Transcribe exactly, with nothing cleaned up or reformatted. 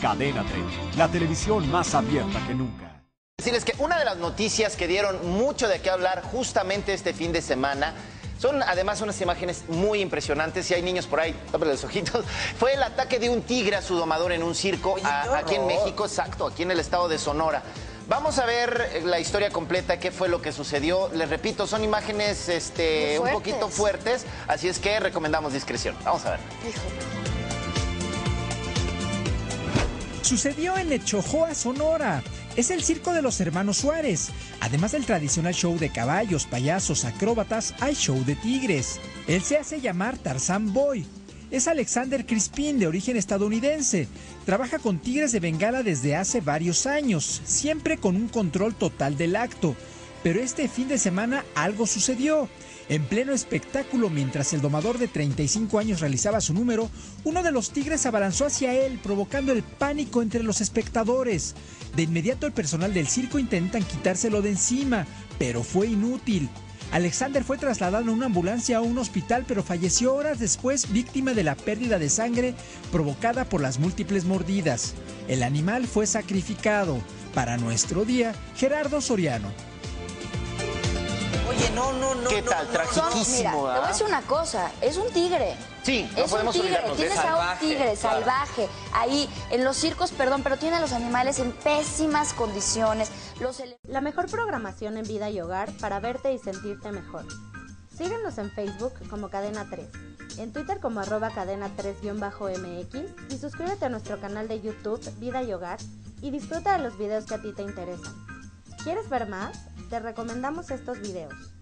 Cadena treinta, la televisión más abierta que nunca. Decirles que una de las noticias que dieron mucho de qué hablar justamente este fin de semana son además unas imágenes muy impresionantes. Si hay niños por ahí, tápenle los ojitos. Fue el ataque de un tigre a su domador en un circo. Oye, a, aquí en México, exacto, aquí en el estado de Sonora. Vamos a ver la historia completa, qué fue lo que sucedió. Les repito, son imágenes este, un poquito fuertes, así es que recomendamos discreción. Vamos a ver. Sucedió en Echojoa, Sonora. Es el circo de los hermanos Suárez. Además del tradicional show de caballos, payasos, acróbatas, hay show de tigres. Él se hace llamar Tarzan Boy. Es Alexander Crispin, de origen estadounidense. Trabaja con tigres de Bengala desde hace varios años, siempre con un control total del acto. Pero este fin de semana algo sucedió. En pleno espectáculo, mientras el domador de treinta y cinco años realizaba su número, uno de los tigres se abalanzó hacia él, provocando el pánico entre los espectadores. De inmediato el personal del circo intentan quitárselo de encima, pero fue inútil. Alexander fue trasladado en una ambulancia a un hospital, pero falleció horas después, víctima de la pérdida de sangre provocada por las múltiples mordidas. El animal fue sacrificado. Para nuestro día, Gerardo Soriano. Oye, no, no, no. ¿Qué no, tal? no, Tragiquísimo, Mira, te voy a decir una cosa, es un tigre. Sí, no es podemos un tigre, olvidarnos de tienes eso. a un Salvaje, tigre claro. salvaje ahí en los circos, perdón, pero tiene a los animales en pésimas condiciones. Los ele- La mejor programación en vida y hogar para verte y sentirte mejor. Síguenos en Facebook como Cadena tres, en Twitter como arroba cadena tres guión bajo M X y suscríbete a nuestro canal de YouTube Vida y Hogar y disfruta de los videos que a ti te interesan. ¿Quieres ver más? Te recomendamos estos videos.